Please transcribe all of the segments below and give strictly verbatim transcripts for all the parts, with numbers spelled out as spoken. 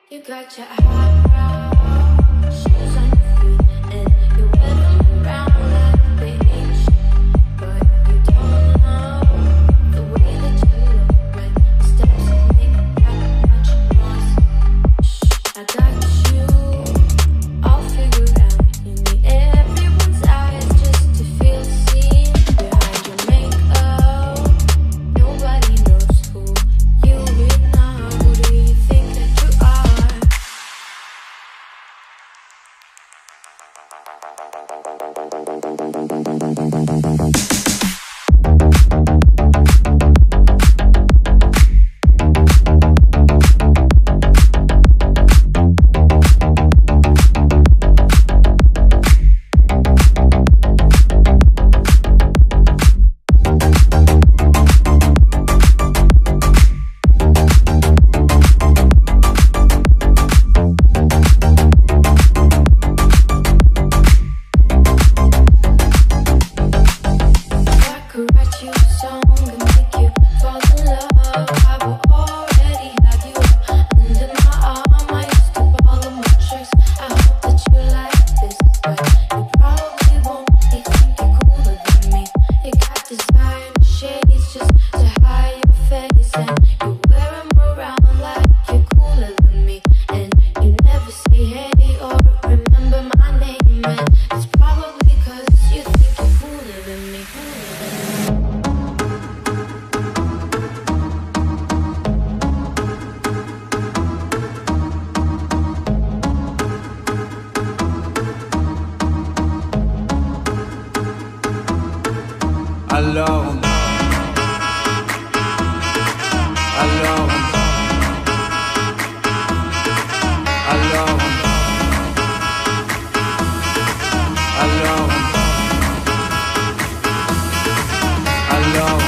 You got your high shoes on your feet and you wear them around like they ain't shit, but you don't know the way that you look when the steps make that much noise. Shh, I got you all figured out. You need everyone's eyes just to feel seen behind your makeup. Nobody knows who you really are. Who do you think that you are? Alors, alors, alors, alors, alors,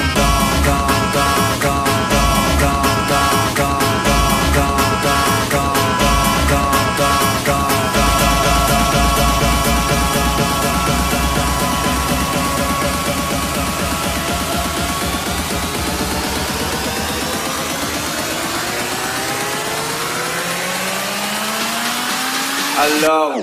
alors.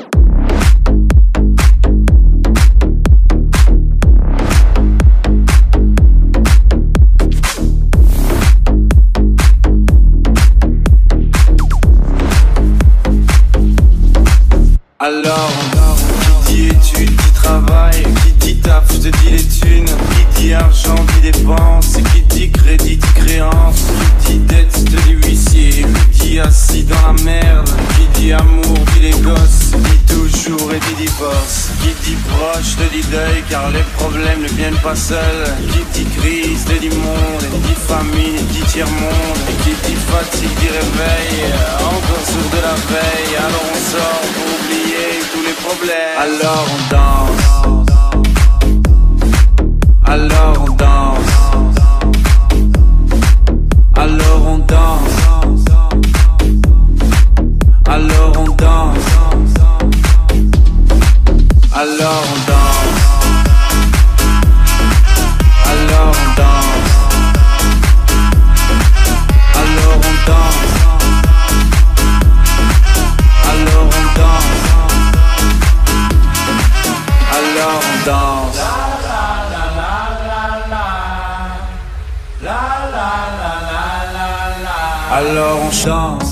Alors, qui dit études, qui travaille, qui dit taf, je te dis les thunes, qui dit argent, dit dépenses, qui dit crédit, dit créance, qui dit dette, je te dis huissier, qui dit assis dans la merde, qui dit amour, dit les gosses, dit toujours et dit divorce, qui dit proche, te dit deuil, car les problèmes ne viennent pas seuls, qui dit crise, te dit monde, qui dit famine, dit tiers-monde, qui dit fatigue, dit réveil, encore sourd de la veille, alors on sort pour oublier tous les problèmes. Alors on danse, alors on danse, alors on danse, alors on danse, alors on danse, alors on danse, alors on danse, alors on danse, alors on danse. Alors on chante.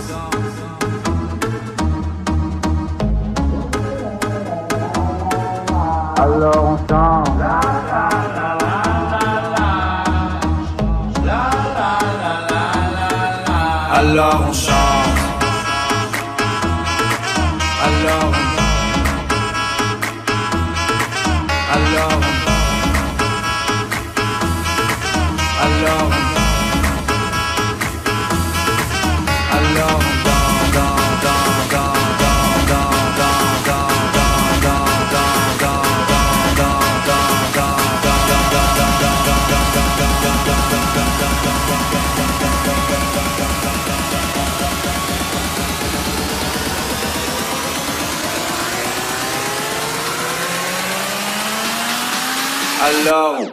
Alors on chante. Alors on chante. Alors Alors Alors Alors Alors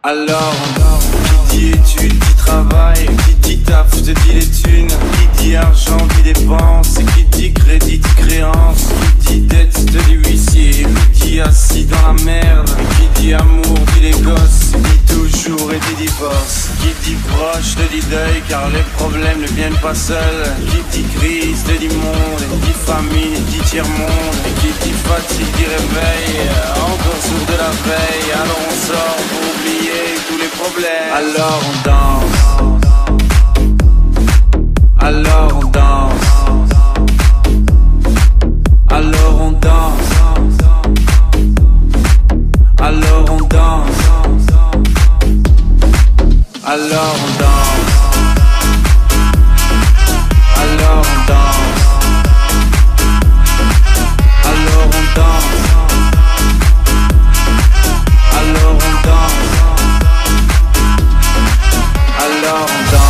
Alors, qui dit études, dit travail, qui dit taf, je te dis les thunes, qui dit argent, dit dépenses, qui dit crédit, dit créance, qui dit dette, te dit huissier, qui dit assis dans la merde, qui dit amour, dit les gosses, dit toujours et dit divorce, qui dit proche, te dit deuil, car les problèmes ne viennent pas seuls, qui dit crise, te dit monde, qui dit famine, dit tiers-monde, et qui dit fatigue, dit réveil, encore sourd de la veille, alors on sort pour oublier tous les problèmes. Alors on danse, alors on danse, alors on danse, alors on danse, alors on danse, alors on danse, alors on danse, alors on danse, alors on danse.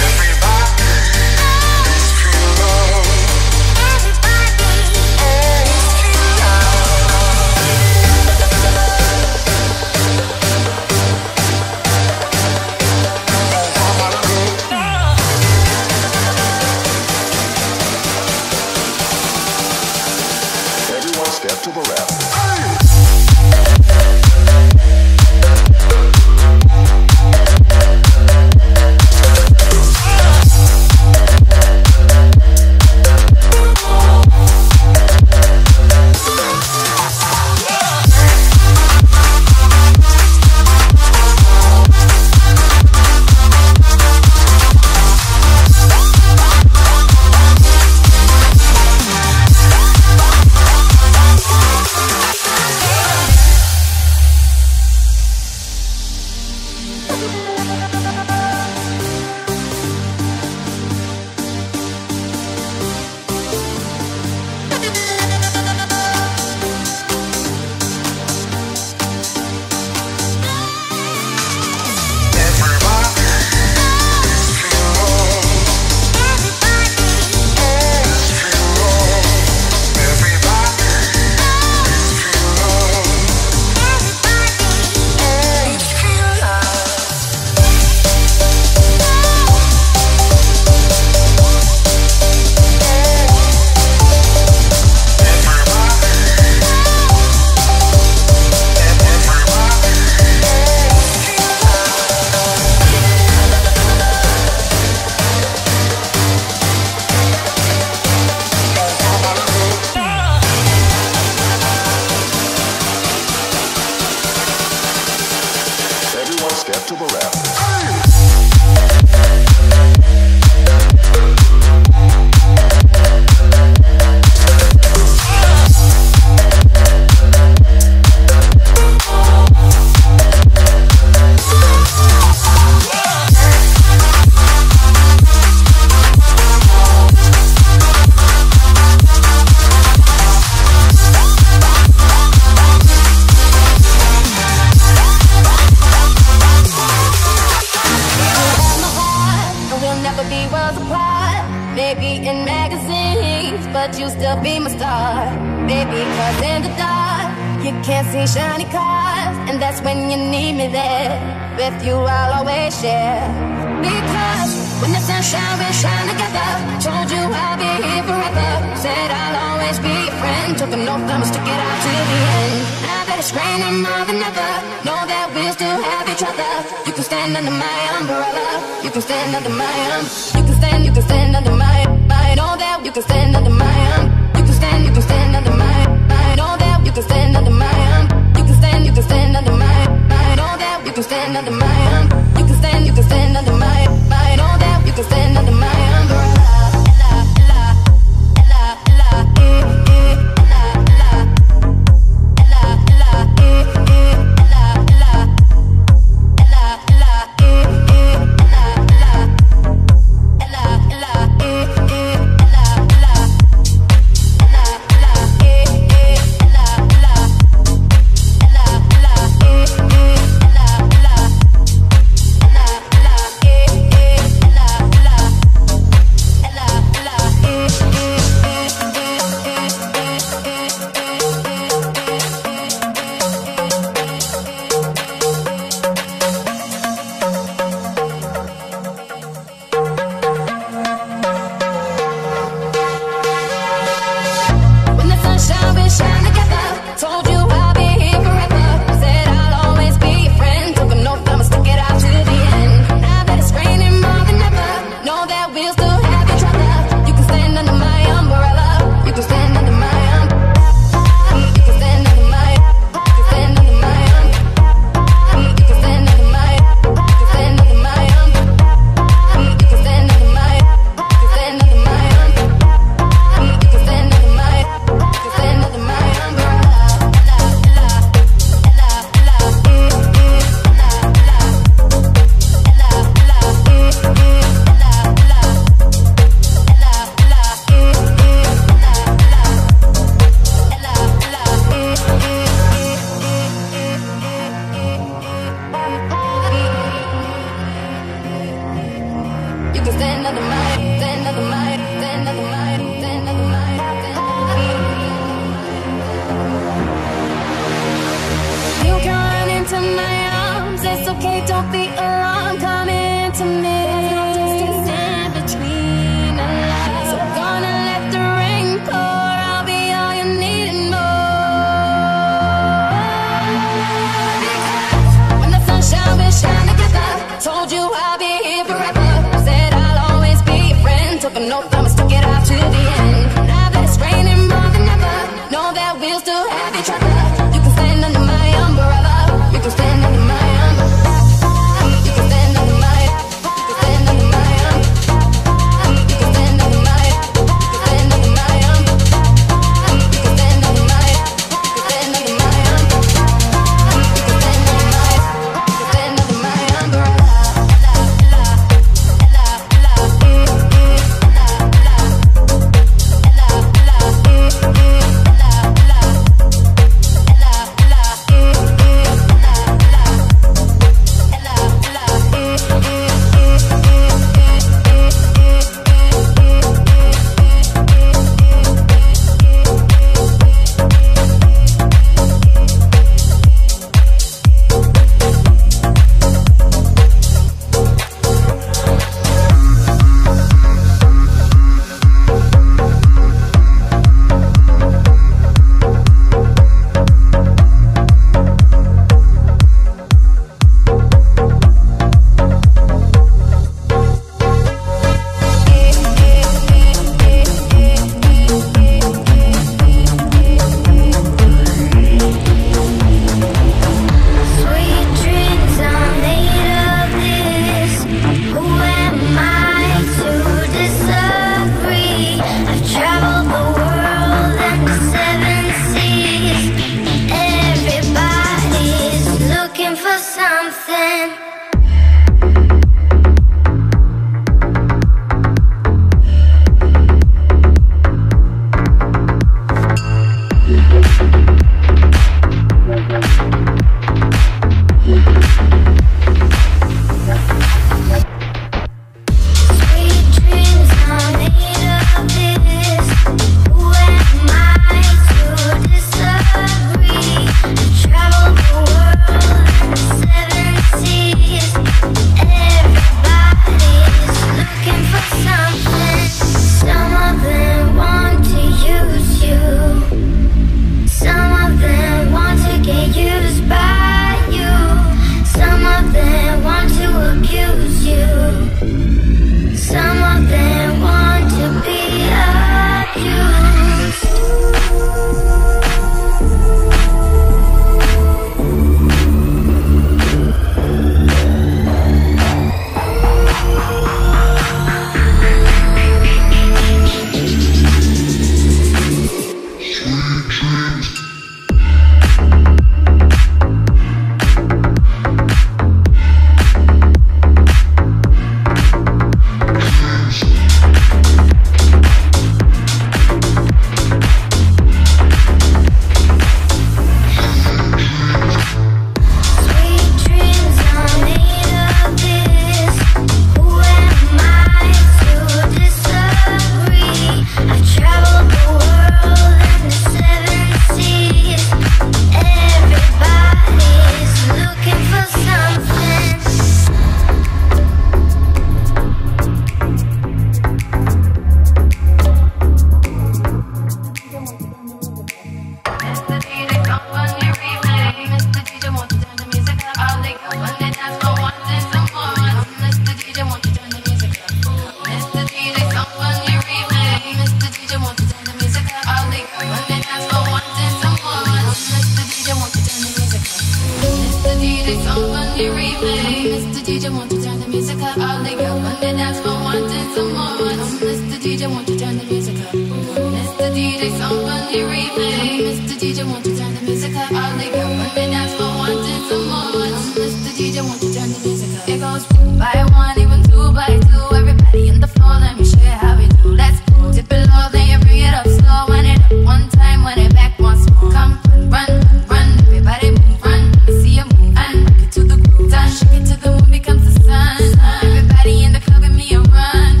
Shake it to the moon becomes the sun. Everybody in the club, give me a run.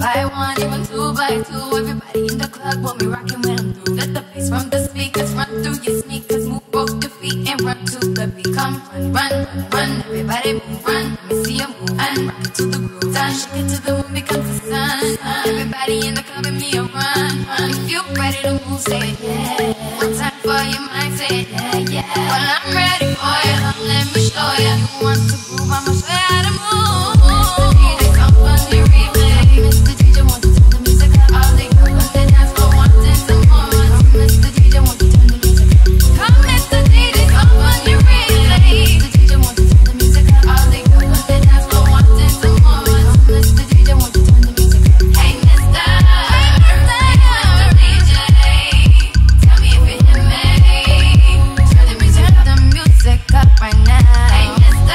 by one, even two by two. Everybody in the club want me rocking when I'm through. Let the bass from the speakers run through your sneakers. Move both your feet and run to the beat. Come run, run, run, run. Everybody move, run. Let me see you move and rock it to the groove. Time shake it to the moon becomes the sun. Everybody in the club and me a run, run. If you're ready to move, say yeah. One time for your mind, say yeah, yeah. Well, I'm ready for you. Come, let me show you. You want to groove, I'ma show you how to move. Mister D J, come on the replay. Mister D J, won't you turn the music up? All the girls on the dance floor wanting some more. Mister D J, won't you turn the music up? Come, Mister D J, come on the replay. Mister D J, won't you turn the music up? All the girls on the dance floor wanting some more. Mister D J, won't you turn the music up? Hey, Mister Mister D J, tell me if you hear me. Turn the music, turn the music up right now. Hey, Mister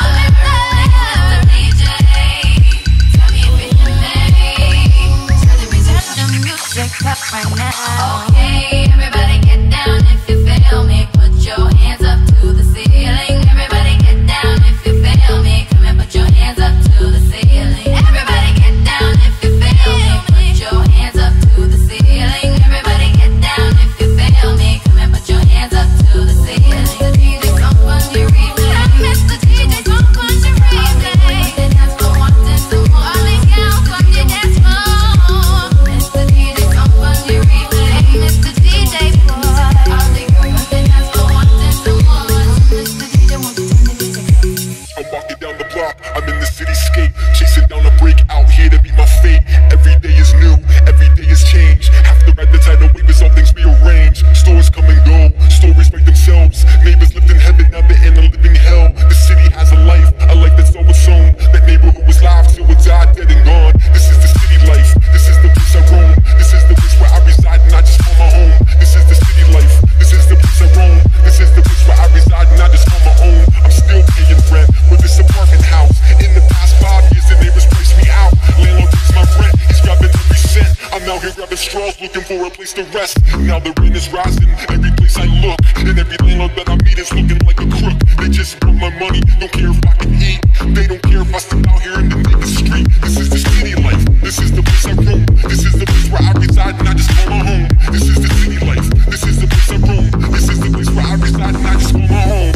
Mister D J, tell me if you hear me. Turn the music, turn the music up right now. Okay, everybody get down if you feel me. Put your hands up to the ceiling. Everybody get down if you feel me. Come and put your hands up to the ceiling. Everybody get down if you feel me. Put your hands up to the ceiling. Everybody get down if you feel me. Come and put your hands up to the ceiling. Mister D J, come on the replay. Mister D J, come on the replay. The dance floor wanting some more. All these gals on the dance floor. Mister D J, come on the replay. Mister D J, boy. All the girls on the dance floor wanting some more. Mister D J, won't you turn the music up? I'm walking down the block, I'm in the cityscape, chasing down a break, out here to meet my fate. Every day is new, every day is change. Have to ride the tidal wave as all things rearrange. Stores come and go, stories write themselves. Neighbors lived in heaven, now they're in a living hell. The city has a life, a life that's always own. That neighborhood was live till it died, dead and gone. This is the city life, this is the place I roam. This is the place where I reside and I just call my home. This is the city life, this is the place I roam. This is the place where I reside and I just call my own. I'm still paying rent with this apartment house. In the past five years the neighbors priced me out. Landlord takes my rent, he's grabbing every cent. I'm out here grabbing straws, looking for a place to rest. Now the rent is rising, every place I look. And every landlord that I meet is looking like a crook. They just want my money, don't care if I can eat. They don't care if I step out here in the nigga street. This is the city life, this is the place I roam. This is the place where I reside and I just call my home. This is the city life, this is the place I roam. This is the place where I reside and I just call my home.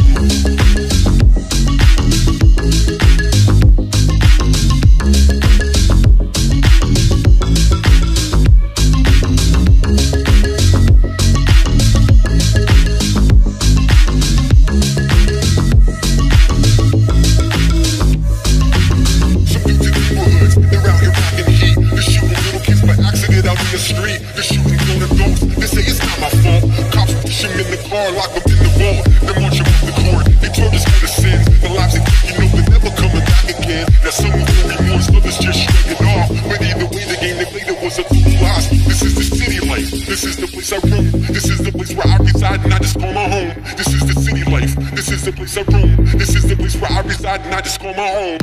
Lock up in the vault, then march them off the court. They told us for the sins, the lives they took, you know they're never coming back again. Now some will feel remorse, others just shrug it off. But either way, the game they played it was a total loss. This is the city life, this is the place I roam. This is the place where I reside and I just call my home. This is the city life, this is the place I roam. This is the place where I reside and I just call my home.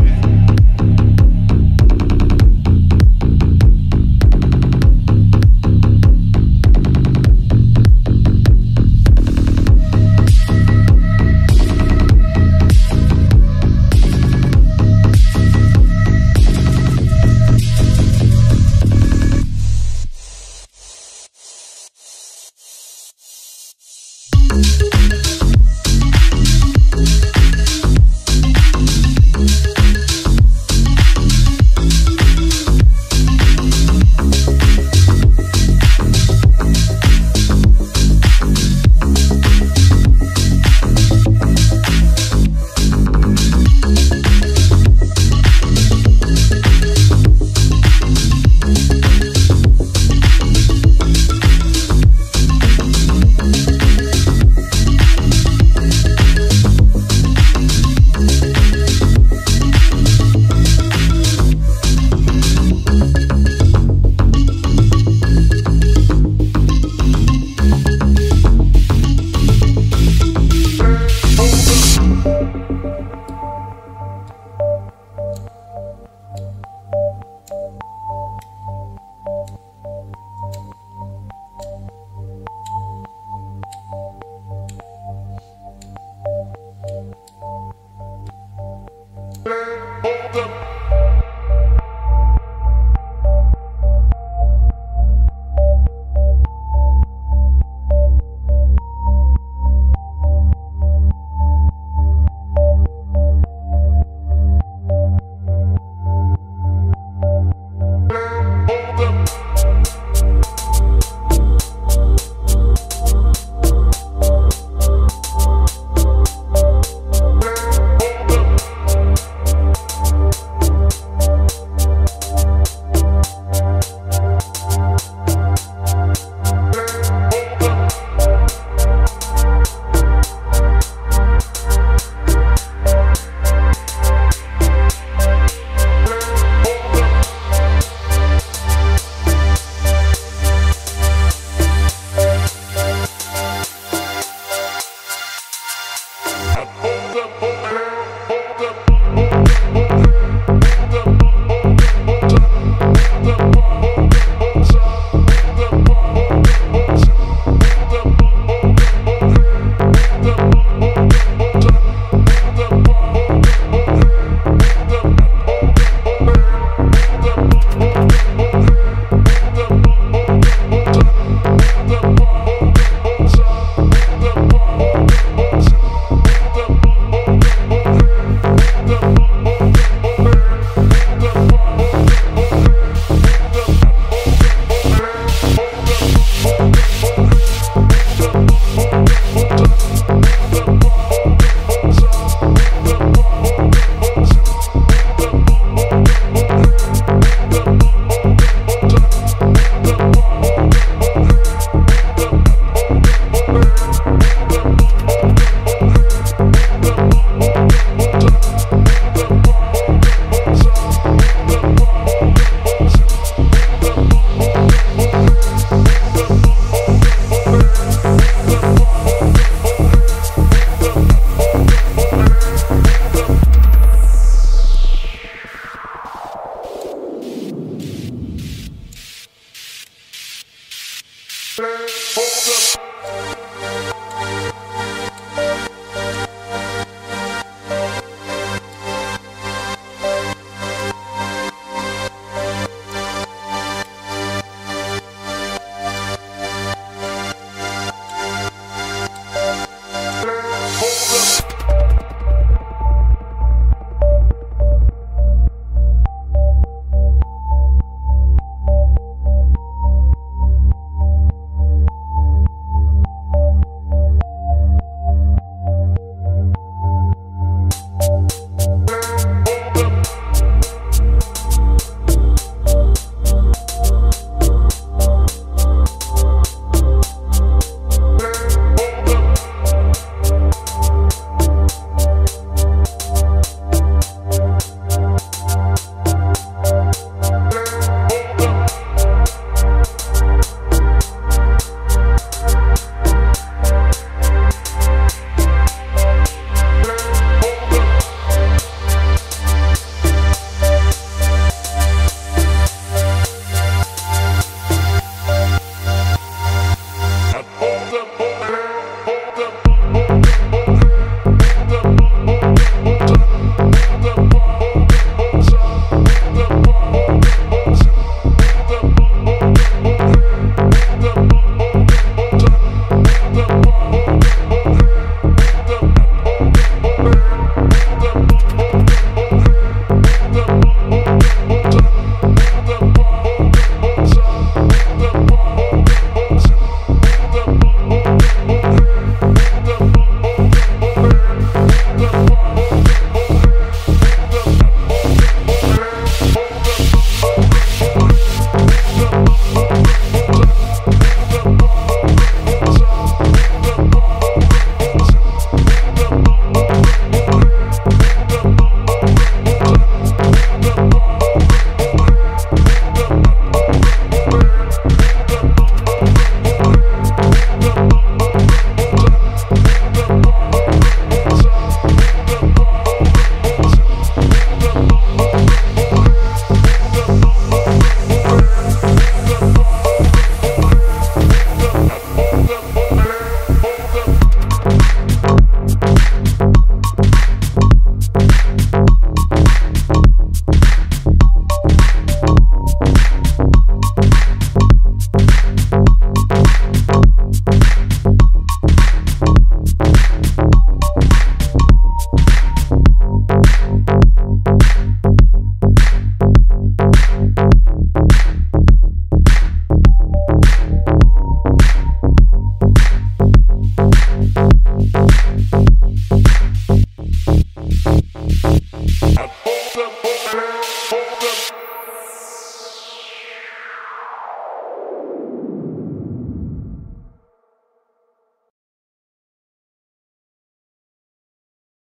say, hold up.